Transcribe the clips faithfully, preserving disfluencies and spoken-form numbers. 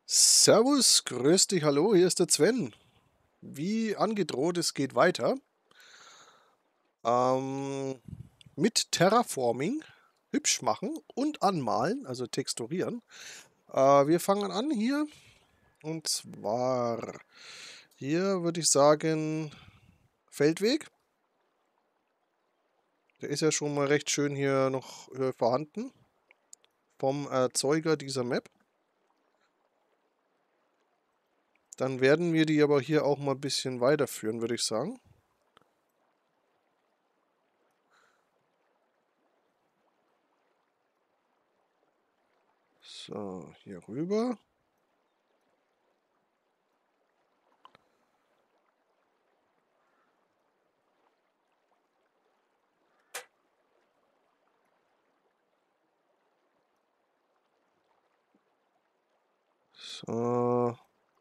Servus, grüß dich, hallo, hier ist der Sven. Wie angedroht, es geht weiter. Ähm, mit Terraforming, hübsch machen und anmalen, also texturieren. Äh, wir fangen an hier. Und zwar, hier würde ich sagen, Feldweg. Der ist ja schon mal recht schön hier noch äh, vorhanden. Vom Erzeuger dieser Map. Dann werden wir die aber hier auch mal ein bisschen weiterführen, würde ich sagen. So, hier rüber. So.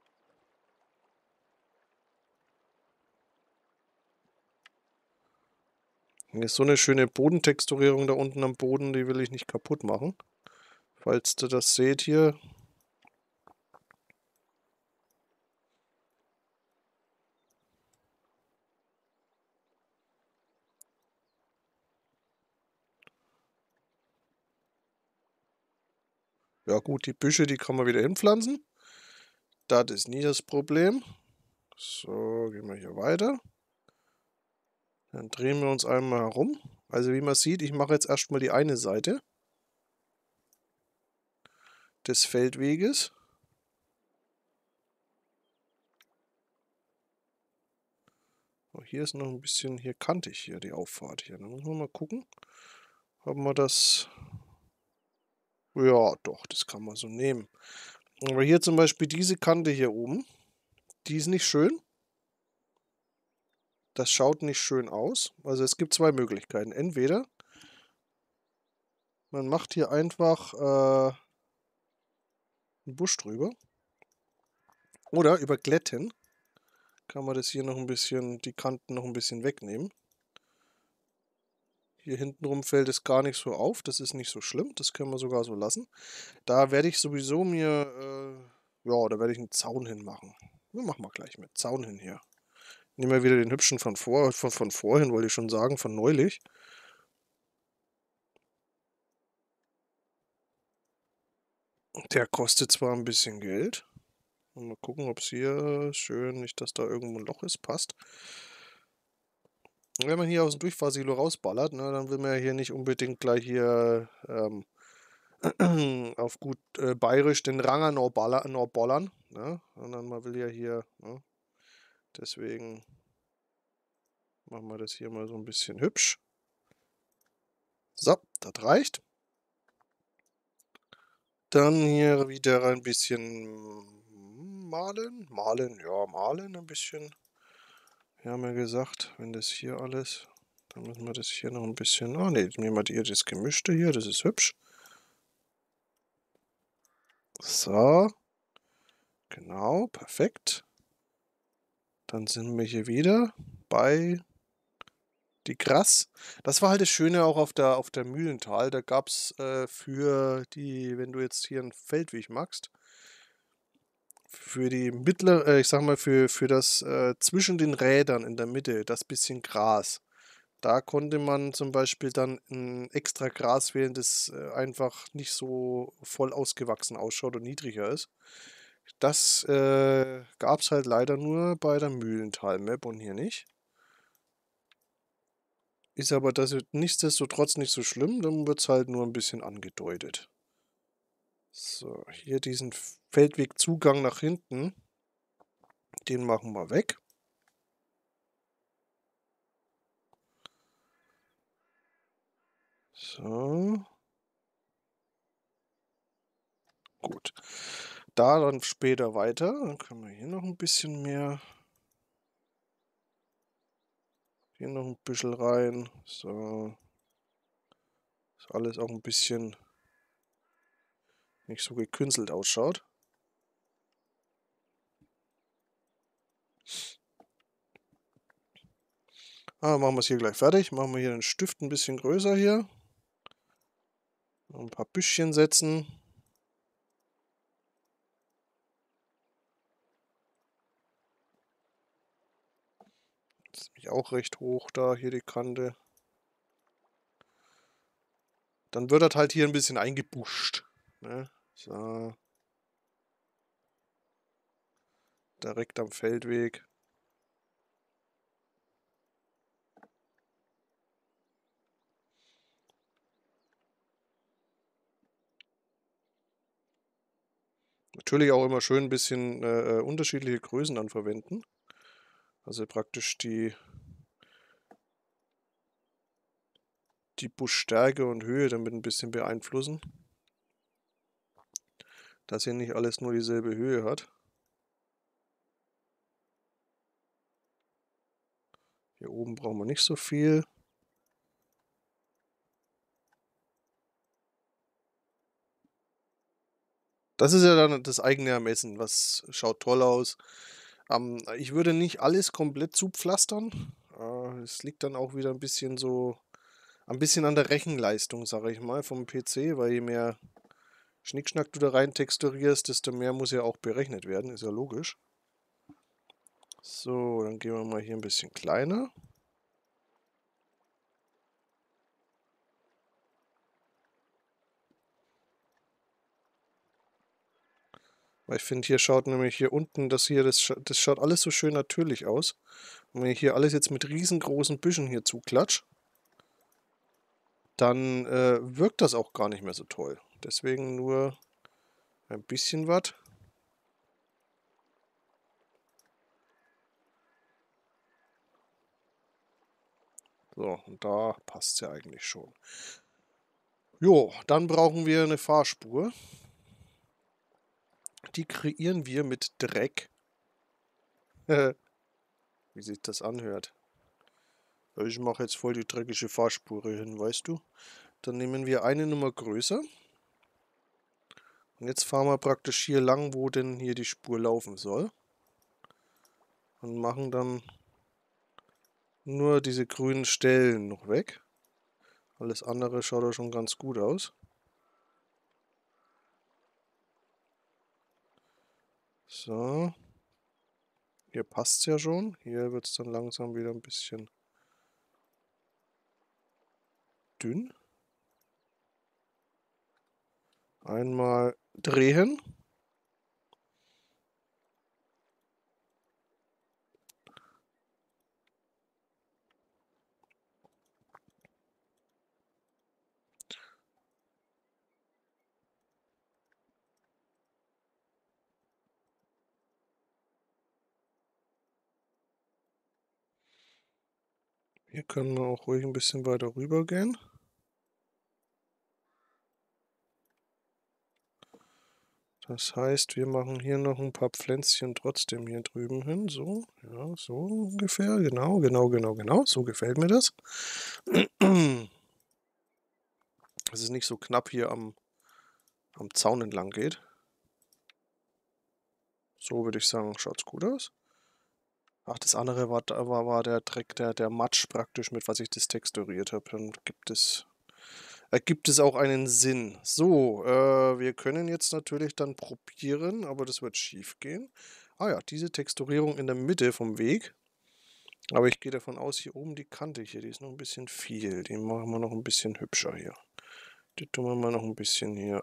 Hier ist so eine schöne Bodentexturierung da unten am Boden, die will ich nicht kaputt machen. Falls du das seht hier. Ja gut, die Büsche, die kann man wieder hinpflanzen. Das ist nie das Problem. So, gehen wir hier weiter. Dann drehen wir uns einmal herum. Also wie man sieht, ich mache jetzt erstmal die eine Seite des Feldweges. Oh, hier ist noch ein bisschen, hier kantig hier die Auffahrt hier. Dann müssen wir mal gucken, ob wir das... Ja, doch, das kann man so nehmen. Aber hier zum Beispiel diese Kante hier oben, die ist nicht schön. Das schaut nicht schön aus. Also es gibt zwei Möglichkeiten. Entweder man macht hier einfach äh, einen Busch drüber. Oder über Glätten kann man das hier noch ein bisschen, die Kanten noch ein bisschen wegnehmen. Hier hintenrum fällt es gar nicht so auf. Das ist nicht so schlimm. Das können wir sogar so lassen. Da werde ich sowieso mir, äh, ja, da werde ich einen Zaun hinmachen. Wir machen wir gleich mit Zaun hin hier. Nehmen wir wieder den hübschen von vor, von, von vorhin, wollte ich schon sagen, von neulich. Der kostet zwar ein bisschen Geld. Mal gucken, ob es hier schön, nicht, dass da irgendwo ein Loch ist, passt. Wenn man hier aus dem Durchfahrsilo rausballert, ne, dann will man ja hier nicht unbedingt gleich hier ähm, auf gut äh, bayerisch den Ranger noch, baller, noch bollern, ne, sondern man will ja hier, ne, deswegen machen wir das hier mal so ein bisschen hübsch. So, das reicht. Dann hier wieder ein bisschen malen, malen, ja, malen ein bisschen. Wir haben ja gesagt, wenn das hier alles, dann müssen wir das hier noch ein bisschen, ah ne, nehmen wir hier das Gemischte hier, das ist hübsch. So, genau, perfekt. Dann sind wir hier wieder bei die Grass. Das war halt das Schöne auch auf der auf der Mühlental. Da gab's, äh, für die wenn du jetzt hier 'n Feldweg machst, für die mittlere äh, ich sage mal, für für das, äh, zwischen den Rädern in der Mitte, das bisschen Gras. Da konnte man zum Beispiel dann 'n extra Gras wählen, das, äh, einfach nicht so voll ausgewachsen ausschaut und niedriger ist. Das, äh, gab's halt leider nur bei der Mühlental-Map und hier nicht. Ist aber das nichtsdestotrotz nicht so schlimm, dann wird's halt nur 'n bisschen angedeutet. So, hier diesen Feldwegzugang nach hinten, den machen wir weg. So. Gut. Da dann später weiter. Dann können wir hier noch 'n bisschen mehr hier noch 'n bisschen rein. So. Dass alles auch 'n bisschen nicht so gekünstelt ausschaut. Ah, machen wir's hier gleich fertig. Machen wir hier den Stift 'n bisschen größer hier. Noch 'n paar Büschchen setzen. ist nämlich auch recht hoch da, hier die Kante. Dann wird das halt hier ein bisschen eingebuscht, ne? So. Direkt am Feldweg. Natürlich auch immer schön ein bisschen äh, äh, unterschiedliche Größen dann verwenden. Also praktisch die, die Buschstärke und Höhe damit ein bisschen beeinflussen. Dass hier nicht alles nur dieselbe Höhe hat. Hier oben brauchen wir nicht so viel. Das ist ja dann das eigene Ermessen. Was schaut toll aus. Ähm, ich würde nicht alles komplett zupflastern. Äh, es liegt dann auch wieder ein bisschen so, ein bisschen an der Rechenleistung, sage ich mal, vom P C, weil je mehr Schnickschnack du da rein texturierst, desto mehr muss ja auch berechnet werden, ist ja logisch. So, dann gehen wir mal hier ein bisschen kleiner. Weil ich finde, hier schaut nämlich hier unten, das hier, das, scha das schaut alles so schön natürlich aus. Und wenn ich hier alles jetzt mit riesengroßen Büschen hier zuklatsch, dann äh, wirkt das auch gar nicht mehr so toll. Deswegen nur ein bisschen was. So, und da passt es ja eigentlich schon. Jo, dann brauchen wir eine Fahrspur. Die kreieren wir mit Dreck. Wie sich das anhört. Ich mache jetzt voll die dreckige Fahrspur hin, weißt du? Dann nehmen wir eine Nummer größer. Und jetzt fahren wir praktisch hier lang, wo denn hier die Spur laufen soll. Und machen dann nur diese grünen Stellen noch weg. Alles andere schaut auch schon ganz gut aus. So. Hier passt es ja schon. Hier wird es dann langsam wieder ein bisschen dünn. Einmal drehen. Hier können wir auch ruhig ein bisschen weiter rüber gehen. Das heißt, wir machen hier noch ein paar Pflänzchen trotzdem hier drüben hin. So, ja, so ungefähr. Genau, genau, genau, genau. So gefällt mir das. Dass es nicht so knapp hier am, am Zaun entlang geht. So würde ich sagen, schaut's gut aus. Ach, das andere war, war, war der Dreck, der, der Matsch praktisch, mit was ich das texturiert habe. Dann gibt es, ergibt es auch einen Sinn. So, äh, wir können jetzt natürlich dann probieren, aber das wird schief gehen. Ah ja, diese Texturierung in der Mitte vom Weg. Aber ich gehe davon aus, hier oben die Kante hier, die ist noch ein bisschen viel. Die machen wir noch ein bisschen hübscher hier. Die tun wir mal noch ein bisschen hier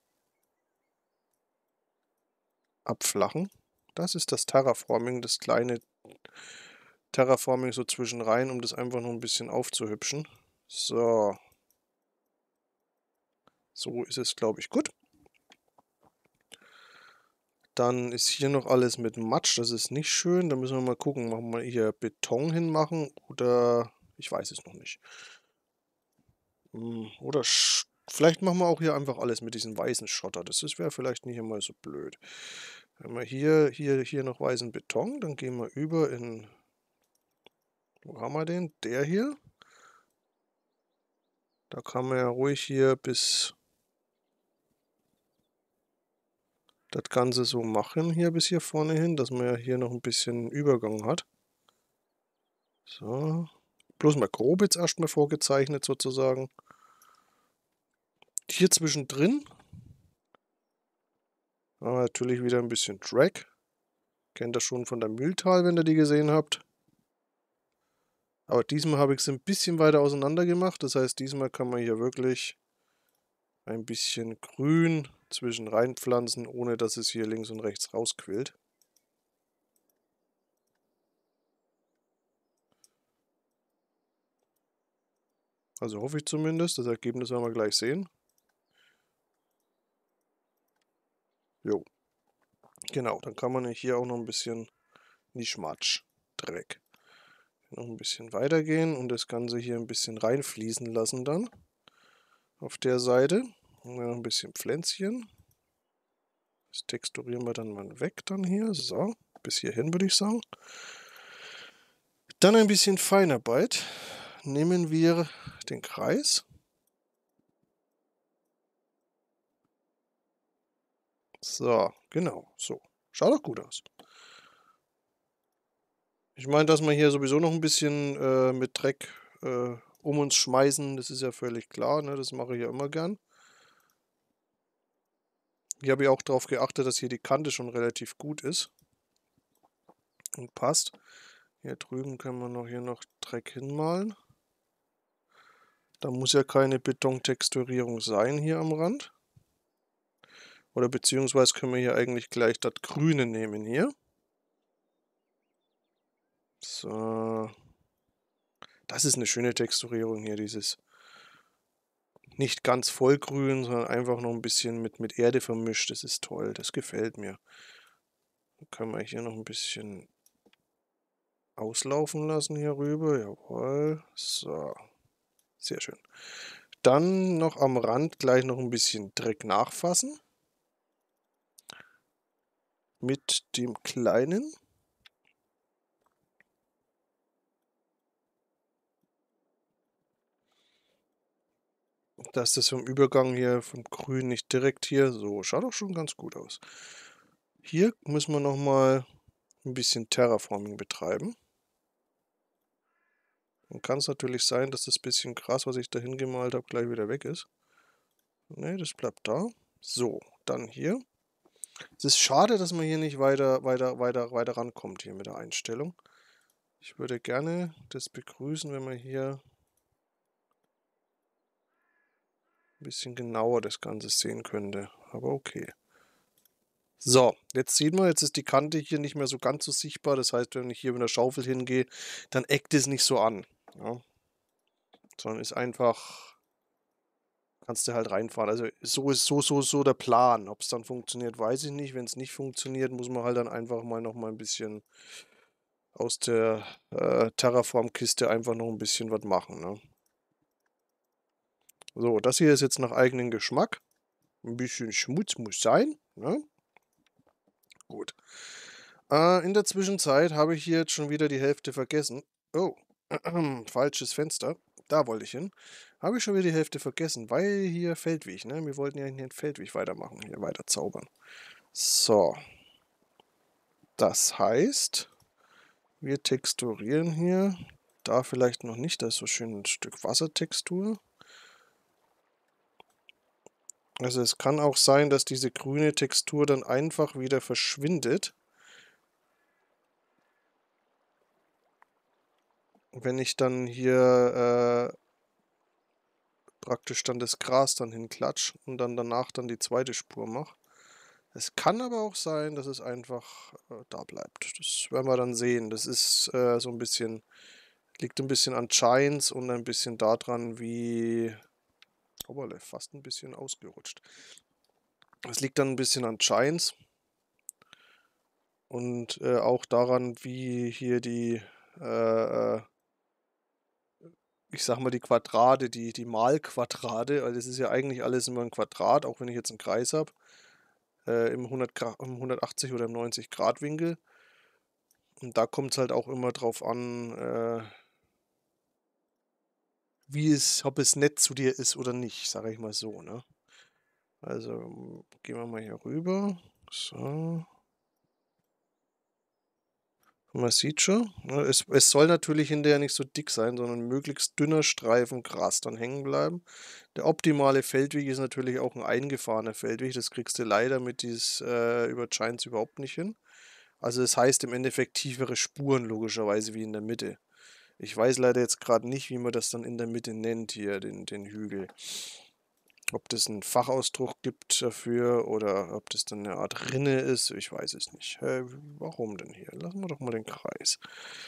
abflachen. Das ist das Terraforming, das kleine Terraforming so zwischen rein, um das einfach noch ein bisschen aufzuhübschen. So. So ist es, glaube ich, gut. Dann ist hier noch alles mit Matsch, das ist nicht schön. Da müssen wir mal gucken, machen wir hier Beton hinmachen oder ich weiß es noch nicht. Oder vielleicht machen wir auch hier einfach alles mit diesem weißen Schotter. Das wäre vielleicht nicht immer so blöd. Wenn wir hier, hier, hier noch weißen Beton, dann gehen wir über in, wo haben wir den? Der hier. Da kann man ja ruhig hier bis das Ganze so machen, hier bis hier vorne hin, dass man ja hier noch ein bisschen Übergang hat. So. Bloß mal grob jetzt erstmal vorgezeichnet sozusagen. Hier zwischendrin haben wir natürlich wieder ein bisschen Drag. Kennt ihr schon von der Mühltal, wenn ihr die gesehen habt. Aber diesmal habe ich es ein bisschen weiter auseinander gemacht. Das heißt, diesmal kann man hier wirklich ein bisschen Grün zwischen reinpflanzen, ohne dass es hier links und rechts rausquillt. Also hoffe ich zumindest. Das Ergebnis werden wir gleich sehen. Jo. Genau, dann kann man hier auch noch ein bisschen Nischmatsch, Dreck. Noch ein bisschen weitergehen und das Ganze hier ein bisschen reinfließen lassen dann. Auf der Seite. Und noch ein bisschen Pflänzchen. Das texturieren wir dann mal weg dann hier. So, bis hierhin würde ich sagen. Dann ein bisschen Feinarbeit. Nehmen wir den Kreis. So, genau, so. Schaut doch gut aus. Ich meine, dass wir hier sowieso noch ein bisschen äh, mit Dreck äh, um uns schmeißen, das ist ja völlig klar, ne? Das mache ich ja immer gern. Hier habe ich auch darauf geachtet, dass hier die Kante schon relativ gut ist und passt. Hier drüben können wir noch hier noch Dreck hinmalen. Da muss ja keine Betontexturierung sein hier am Rand. Oder beziehungsweise können wir hier eigentlich gleich das Grüne nehmen hier. So. Das ist eine schöne Texturierung hier, dieses nicht ganz vollgrün, sondern einfach noch ein bisschen mit, mit Erde vermischt. Das ist toll, das gefällt mir. Dann können wir hier noch ein bisschen auslaufen lassen hier rüber. Jawohl. So. Sehr schön. Dann noch am Rand gleich noch ein bisschen Dreck nachfassen. Mit dem kleinen. Dass das vom Übergang hier vom Grün nicht direkt hier. So, schaut doch schon ganz gut aus. Hier müssen wir noch mal ein bisschen Terraforming betreiben. Dann kann es natürlich sein, dass das bisschen Gras, was ich da hingemalt habe, gleich wieder weg ist. Ne, das bleibt da. So, dann hier. Es ist schade, dass man hier nicht weiter, weiter, weiter, weiter rankommt hier mit der Einstellung. Ich würde gerne das begrüßen, wenn man hier ein bisschen genauer das Ganze sehen könnte. Aber okay. So, jetzt sieht man, jetzt ist die Kante hier nicht mehr so ganz so sichtbar. Das heißt, wenn ich hier mit der Schaufel hingehe, dann eckt es nicht so an. Ja. Sondern ist einfach, kannst du halt reinfahren. Also so ist so, so, so der Plan. Ob es dann funktioniert, weiß ich nicht. Wenn es nicht funktioniert, muss man halt dann einfach mal noch mal ein bisschen aus der äh, Terraform-Kiste einfach noch ein bisschen was machen. Ne? So, das hier ist jetzt nach eigenem Geschmack. Ein bisschen Schmutz muss sein. Ne? Gut. Äh, in der Zwischenzeit habe ich hier jetzt schon wieder die Hälfte vergessen. Oh, falsches Fenster. Da wollte ich hin. Habe ich schon wieder die Hälfte vergessen, weil hier Feldweg, ne? Wir wollten ja hier einen Feldweg weitermachen, hier weiter zaubern. So. Das heißt, wir texturieren hier. Da vielleicht noch nicht, da ist so schön ein Stück Wassertextur. Also es kann auch sein, dass diese grüne Textur dann einfach wieder verschwindet. Wenn ich dann hier äh, praktisch dann das Gras dann hinklatsch und dann danach dann die zweite Spur mache. Es kann aber auch sein, dass es einfach äh, da bleibt. Das werden wir dann sehen. Das ist äh, so ein bisschen, liegt ein bisschen an Shines und ein bisschen daran, wie... Oberle, fast ein bisschen ausgerutscht. Es liegt dann ein bisschen an Shines und äh, auch daran, wie hier die, äh, äh, ich sag mal, die Quadrate, die, die Malquadrate, weil das ist ja eigentlich alles immer ein Quadrat, auch wenn ich jetzt einen Kreis habe, äh, im, hundert Gra- im hundertachtzig oder im neunzig Grad Winkel. Und da kommt es halt auch immer drauf an, äh, wie es, ob es nett zu dir ist oder nicht, sage ich mal so, ne? Also m, gehen wir mal hier rüber. So. Man sieht schon, ne, es, es soll natürlich hinterher nicht so dick sein, sondern möglichst dünner Streifen Gras dann hängen bleiben. Der optimale Feldweg ist natürlich auch ein eingefahrener Feldweg. Das kriegst du leider mit dieses äh, über Giants überhaupt nicht hin. Also das heißt im Endeffekt tiefere Spuren logischerweise wie in der Mitte. Ich weiß leider jetzt gerade nicht, wie man das dann in der Mitte nennt hier, den den Hügel. Ob das 'n Fachausdruck gibt dafür oder ob das dann 'ne Art Rinne ist, ich weiß es nicht. Hä, warum denn hier? Lassen wir doch mal den Kreis.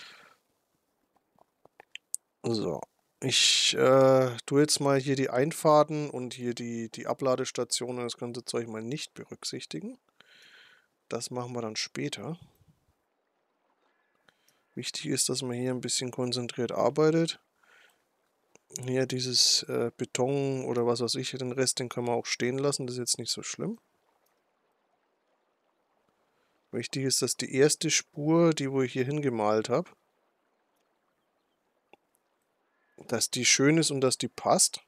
So, ich, äh, tue jetzt mal hier die Einfahrten und hier die die Abladestationen und das ganze Zeug mal nicht berücksichtigen. Das machen wir dann später. Wichtig ist, dass man hier 'n bisschen konzentriert arbeitet. Hier dieses, äh, Beton oder was weiß ich, den Rest, den können wir auch stehen lassen, das ist jetzt nicht so schlimm. Wichtig ist, dass die erste Spur, die wo ich hier hingemalt habe dass die schön ist und dass die passt.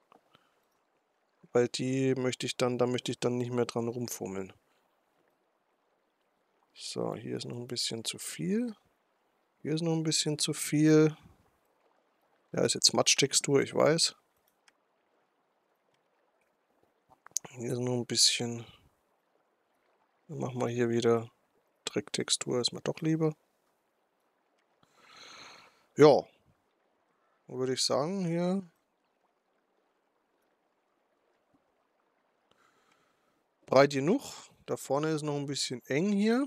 Weil die möchte ich dann da möchte ich dann nicht mehr dran rumfummeln. So, hier ist noch 'n bisschen zu viel. Hier ist noch 'n bisschen zu viel. Ja, ist jetzt Matschtextur, ich weiß. Hier ist noch 'n bisschen. Dann machen wir hier wieder Drecktextur, ist mir doch lieber. Ja. Dann würde ich sagen, hier breit genug. Da vorne ist noch 'n bisschen eng hier.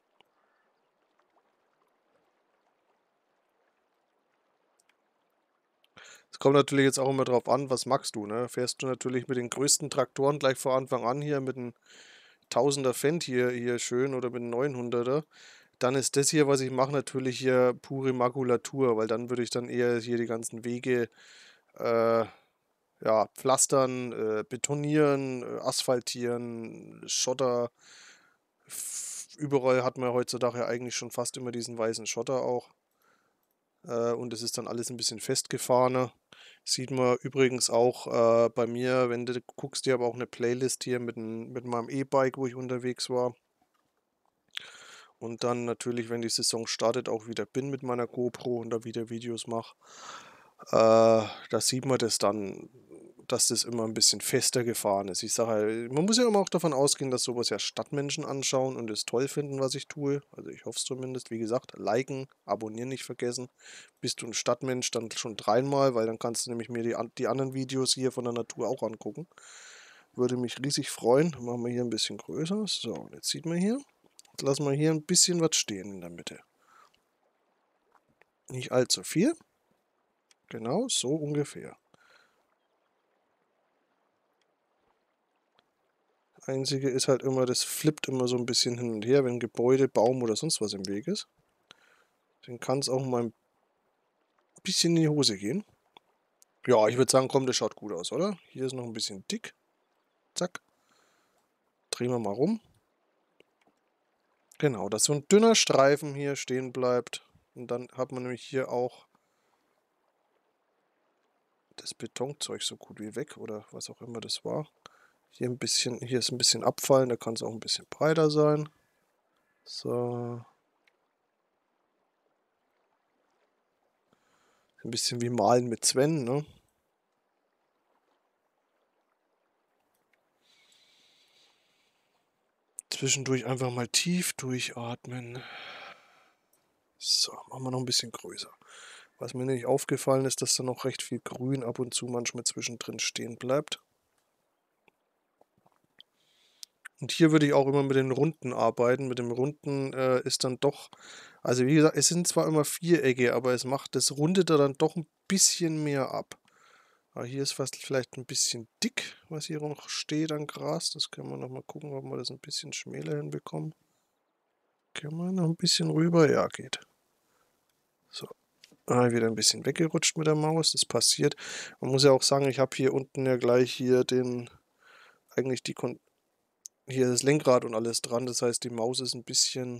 Es kommt natürlich jetzt auch immer drauf an, was magst du, ne? Fährst du natürlich mit den größten Traktoren gleich von Anfang an hier mit 'n Tausender Fendt hier hier schön oder mit 'n Neunhunderter, dann ist das hier, was ich mache, natürlich hier pure Makulatur, weil dann würde ich dann eher hier die ganzen Wege, äh, ja, pflastern, äh, betonieren, äh, asphaltieren, Schotter. F überall hat man heutzutage ja eigentlich schon fast immer diesen weißen Schotter auch. Äh, und das ist dann alles 'n bisschen festgefahrener. Sieht man übrigens auch, äh, bei mir, wenn du guckst, ich habe auch 'ne Playlist hier mit 'n mit meinem E-Bike, wo ich unterwegs war. Und dann natürlich, wenn die Saison startet, auch wieder bin mit meiner GoPro und da wieder Videos mache. Äh, da sieht man das dann, dass das immer 'n bisschen fester gefahren ist. Ich sage halt, man muss ja immer auch davon ausgehen, dass so was ja Stadtmenschen anschauen und es toll finden, was ich tue. Also, ich hoffe es zumindest. Wie gesagt, liken, abonnieren nicht vergessen. Bist du 'n Stadtmensch, dann schon dreimal, weil dann kannst du nämlich mir die an die anderen Videos hier von der Natur auch angucken. Würde mich riesig freuen. Machen wir hier 'n bisschen größer. So, und jetzt sieht man hier jetzt lassen wir hier 'n bisschen was stehen in der Mitte. Nicht allzu viel. Genau, so ungefähr. Einzige ist halt immer, das flippt immer so 'n bisschen hin und her, wenn Gebäude, Baum oder sonst was im Weg ist. Dann kann's auch mal 'n bisschen in die Hose gehen. Ja, ich würde sagen, komm, das schaut gut aus, oder? Hier ist noch 'n bisschen dick. Zack. Drehen wir mal rum. Genau, dass so 'n dünner Streifen hier stehen bleibt. Und dann hat man nämlich hier auch das Betonzeug so gut wie weg oder was auch immer das war. Hier 'n bisschen hier ist 'n bisschen Abfall, da kann's auch 'n bisschen breiter sein. So. 'N bisschen wie Malen mit Sven, ne? Zwischendurch einfach mal tief durchatmen. So, machen wir noch 'n bisschen größer. Was mir nämlich aufgefallen ist, dass da noch recht viel Grün ab und zu manchmal zwischendrin stehen bleibt. Und hier würde ich auch immer mit den Runden arbeiten. Mit dem Runden, äh, ist dann doch also, wie gesagt, es sind zwar immer Vierecke, aber es macht das rundet da dann doch 'n bisschen mehr ab. Aber hier ist fast vielleicht 'n bisschen dick, was hier noch steht an Gras. Das können wir noch mal gucken, ob wir das 'n bisschen schmäler hinbekommen. Können wir noch 'n bisschen rüber? Ja, geht. So. Ah, wieder 'n bisschen weggerutscht mit der Maus, das passiert. Man muss ja auch sagen, ich habe hier unten ja gleich hier den eigentlich die Kon hier das Lenkrad und alles dran. Das heißt, die Maus ist 'n bisschen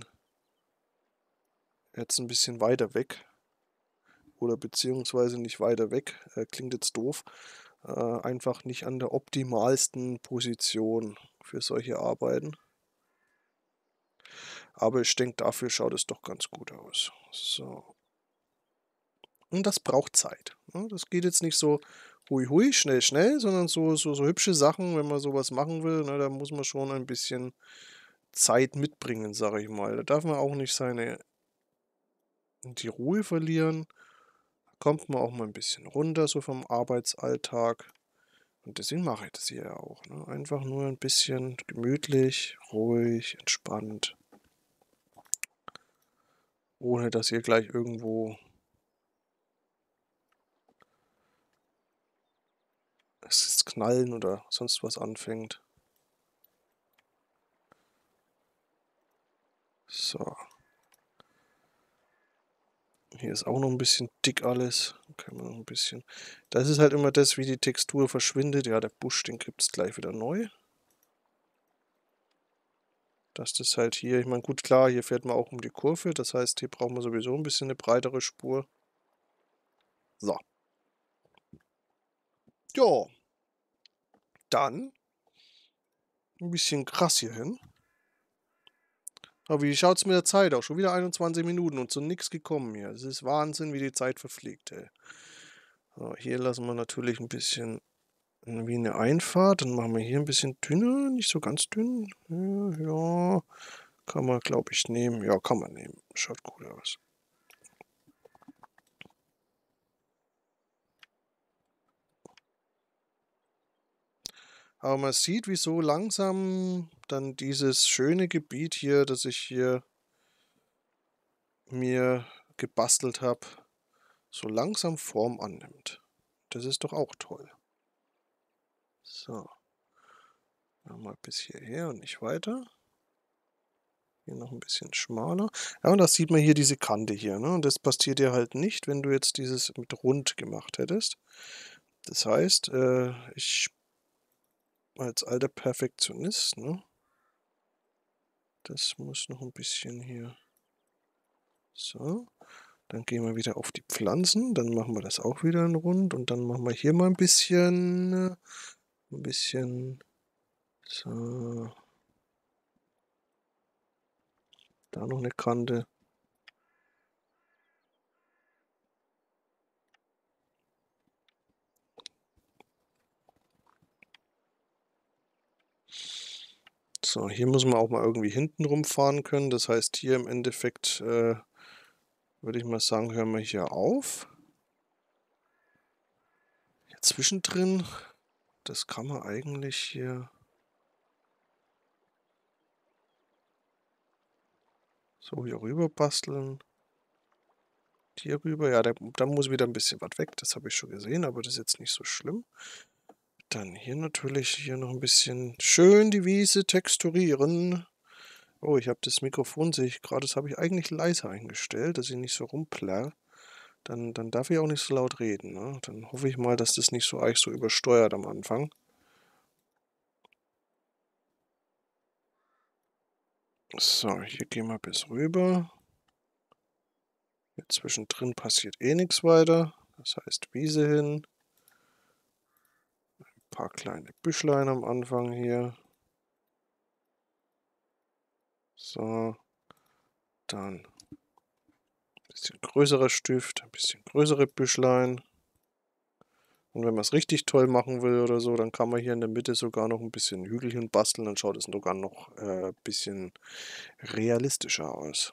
jetzt 'n bisschen weiter weg. Oder beziehungsweise nicht weiter weg, äh, klingt jetzt doof. Äh, einfach nicht an der optimalsten Position für solche Arbeiten. Aber ich denke, dafür schaut es doch ganz gut aus. So. Und das braucht Zeit, ne? Das geht jetzt nicht so hui hui, schnell, schnell, sondern so so so hübsche Sachen, wenn man so was machen will, ne, da muss man schon ein bisschen Zeit mitbringen, sage ich mal. Da darf man auch nicht seine die Ruhe verlieren. kommt man auch mal ein bisschen runter so vom Arbeitsalltag. Und deswegen mache ich das hier ja auch, ne? Einfach nur ein bisschen gemütlich, ruhig, entspannt, ohne dass ihr gleich irgendwo es Knallen oder sonst was anfängt. So, hier ist auch noch ein bisschen dick alles. Können wir noch ein bisschen das ist halt immer das, wie die Textur verschwindet. Ja, der Busch, den gibt's gleich wieder neu. Dass das halt hier ich meine, gut, klar, hier fährt man auch um die Kurve, das heißt, hier brauchen wir sowieso ein bisschen eine breitere Spur. So, ja, dann ein bisschen Gras hier hin. Aber wie schaut's mit der Zeit aus? Schon wieder einundzwanzig Minuten und zu nix gekommen hier. Es ist Wahnsinn, wie die Zeit verfliegt, ey. So, hier lassen wir natürlich ein bisschen wie eine Einfahrt. Dann machen wir hier ein bisschen dünner, nicht so ganz dünn. Ja, ja, kann man, glaube ich, nehmen. Ja, kann man nehmen. Schaut gut aus. Aber man sieht, wie so langsam dann dieses schöne Gebiet hier, das ich hier mir gebastelt habe, so langsam Form annimmt. Das ist doch auch toll. So, mal bis hierher und nicht weiter. Hier noch ein bisschen schmaler. Ja, und das sieht man hier diese Kante hier, ne? Und das passiert dir halt nicht, wenn du jetzt dieses mit rund gemacht hättest. Das heißt, äh, ich als alter Perfektionist, ne? Das muss noch ein bisschen hier so. Dann gehen wir wieder auf die Pflanzen, dann machen wir das auch wieder in rund und dann machen wir hier mal ein bisschen äh, 'n bisschen so, da noch eine Kante. So, hier muss man auch mal irgendwie hinten rumfahren können. Das heißt, hier im Endeffekt, äh, würde ich mal sagen, hören wir hier auf. Hier zwischendrin, das kann man eigentlich hier so hier rüber basteln. Hier rüber, ja, da da muss wieder ein bisschen was weg, das habe ich schon gesehen, aber das ist jetzt nicht so schlimm. Dann hier natürlich hier noch ein bisschen schön die Wiese texturieren. Oh, ich habe das Mikrofon, sehe ich gerade, das habe ich eigentlich leiser eingestellt, dass ich nicht so rumplärre. Dann dann darf ich auch nicht so laut reden, ne? Dann hoffe ich mal, dass das nicht so euch so übersteuert am Anfang. So, hier gehen wir bis rüber. Hier zwischendrin passiert eh nichts weiter. Das heißt Wiese hin. Ein paar kleine Büschlein am Anfang hier. So, dann ein bisschen größerer Stift, ein bisschen größere Büschlein. Und wenn man es richtig toll machen will oder so, dann kann man hier in der Mitte sogar noch ein bisschen Hügelchen basteln, dann schaut es sogar noch, ein äh, bisschen realistischer aus.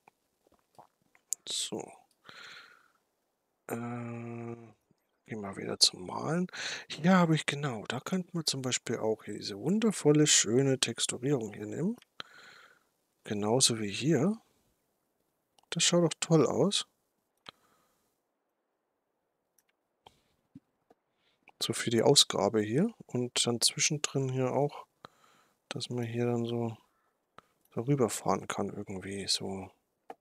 So. Äh, gehen wir wieder zum Malen. Hier habe ich genau, da könnten wir zum Beispiel auch hier diese wundervolle, schöne Texturierung hier nehmen. Genauso wie hier. Das schaut doch toll aus. So für die Ausgabe hier. Und dann zwischendrin hier auch, dass man hier dann so darüber fahren kann irgendwie so.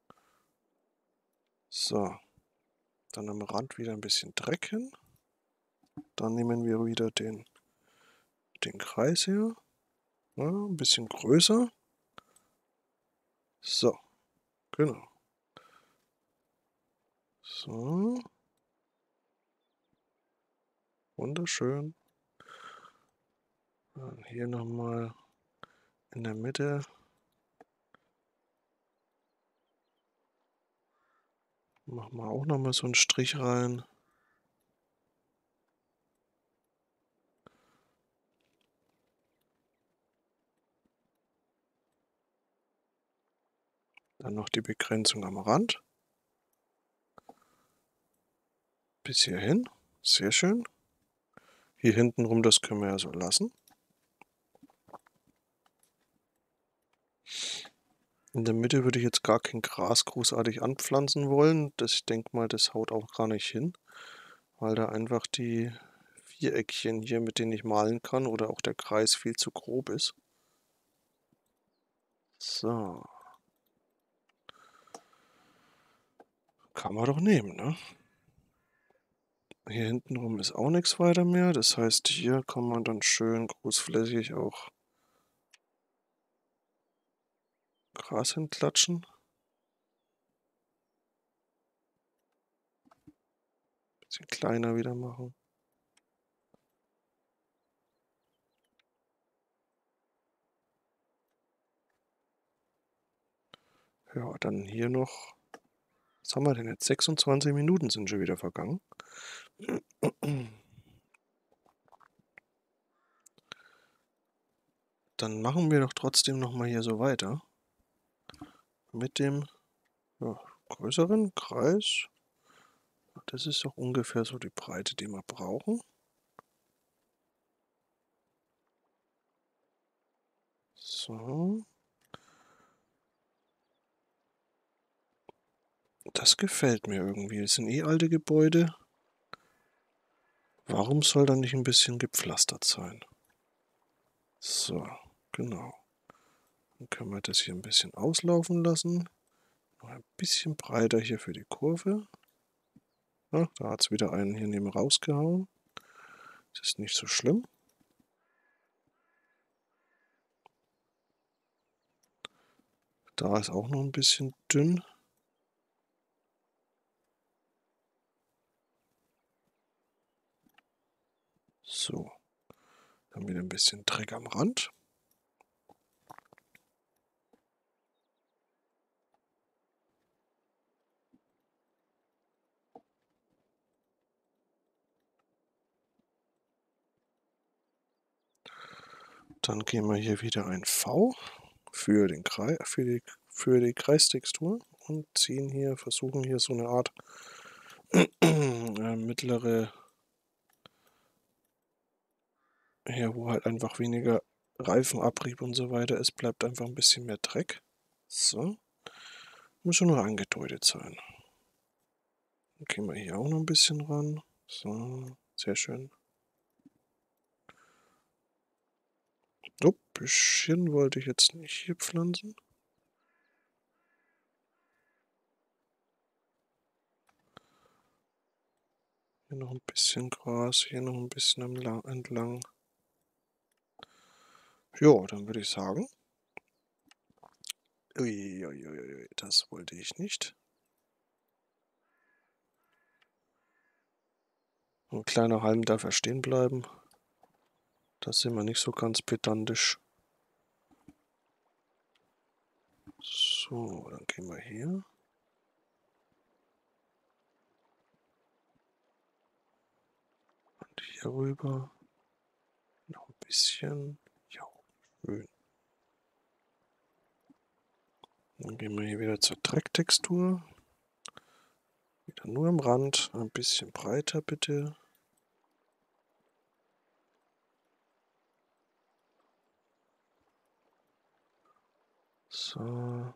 So, dann am Rand wieder ein bisschen Dreck hin. Dann nehmen wir wieder den, den Kreis hier. Ja, ein bisschen größer. So, genau. So, wunderschön. Dann hier nochmal in der Mitte. Machen wir auch nochmal so einen Strich rein. Dann noch die Begrenzung am Rand. Bis hierhin. Sehr schön. Hier hinten rum, das können wir ja so lassen. In der Mitte würde ich jetzt gar kein Gras großartig anpflanzen wollen. Das, ich denke mal, das haut auch gar nicht hin, weil da einfach die Viereckchen hier, mit denen ich malen kann, oder auch der Kreis viel zu grob ist. So. Kann man doch nehmen, ne? Hier hinten rum ist auch nichts weiter mehr. Das heißt, hier kann man dann schön großflächig auch Gras hinklatschen. Bisschen kleiner wieder machen. Ja, dann hier noch. Was haben wir denn jetzt? sechsundzwanzig Minuten sind schon wieder vergangen. Dann machen wir doch trotzdem noch mal hier so weiter. Mit dem ja, größeren Kreis. Das ist doch ungefähr so die Breite, die wir brauchen. So. Das gefällt mir irgendwie. Es sind eh alte Gebäude. Warum soll da nicht ein bisschen gepflastert sein? So, genau. Dann können wir das hier ein bisschen auslaufen lassen. Noch ein bisschen breiter hier für die Kurve. Ja, da hat es wieder einen hier neben rausgehauen. Das ist nicht so schlimm. Da ist auch noch ein bisschen dünn. So. Dann wieder ein bisschen Dreck am Rand. Dann gehen wir hier wieder ein V für, den Kreis, für, die, für die Kreistextur und ziehen hier, versuchen hier so eine Art äh, mittlere, hier wo halt einfach weniger Reifenabrieb und so weiter ist, bleibt einfach ein bisschen mehr Dreck. So. Muss schon nur angedeutet sein. Dann gehen wir hier auch noch ein bisschen ran. So, sehr schön. Oh, bisschen wollte ich jetzt nicht hier pflanzen. Hier noch ein bisschen Gras, hier noch ein bisschen entlang. Jo, dann würde ich sagen. Uiuiui, das wollte ich nicht. Ein kleiner Halm darf ja stehen bleiben. Da sind wir nicht so ganz pedantisch. So, dann gehen wir hier. Und hier rüber. Noch ein bisschen. Ja, schön. Dann gehen wir hier wieder zur Drecktextur. Wieder nur am Rand. Ein bisschen breiter bitte. So.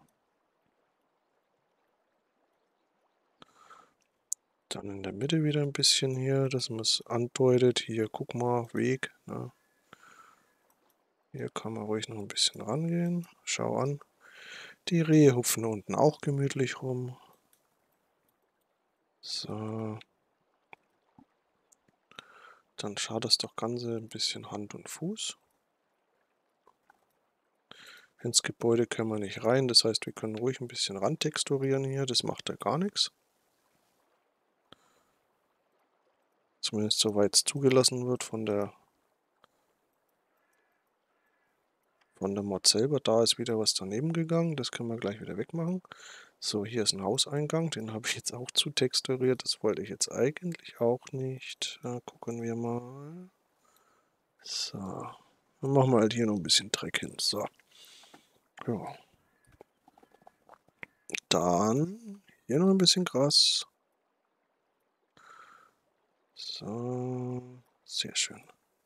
Dann in der Mitte wieder ein bisschen hier, dass man es andeutet. Hier, guck mal, Weg. Ne? Hier kann man ruhig noch ein bisschen rangehen. Schau an. Die Rehe hupfen unten auch gemütlich rum. So. Dann schaut das doch Ganze ein bisschen Hand und Fuß. Ins Gebäude können wir nicht rein, das heißt, wir können ruhig ein bisschen rantexturieren hier. Das macht ja gar nichts. Zumindest soweit es zugelassen wird von der von der Mod selber. Da ist wieder was daneben gegangen. Das können wir gleich wieder wegmachen. So, hier ist ein Hauseingang. Den habe ich jetzt auch zutexturiert. Das wollte ich jetzt eigentlich auch nicht. Da gucken wir mal. So. Dann machen wir halt hier noch ein bisschen Dreck hin. So. Ja. Dann hier noch ein bisschen Gras. So, sehr schön.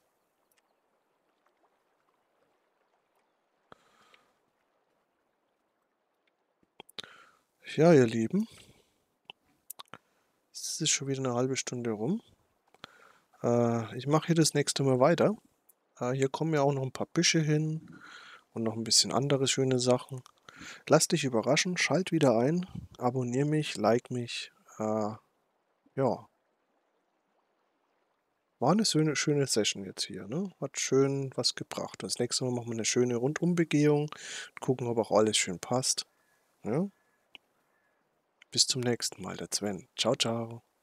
Ja, ihr Lieben, es ist schon wieder eine halbe Stunde rum. Äh, ich mache hier das nächste Mal weiter. Äh, hier kommen ja auch noch ein paar Büsche hin und noch ein bisschen andere schöne Sachen. Lass dich überraschen, schalt wieder ein, abonniere mich, like mich. Äh, ja, war eine schöne schöne Session jetzt hier, ne? Hat schön was gebracht. Das nächste Mal machen wir eine schöne Rundumbegehung, gucken, ob auch alles schön passt, ja? Bis zum nächsten Mal, der Sven. Ciao, ciao.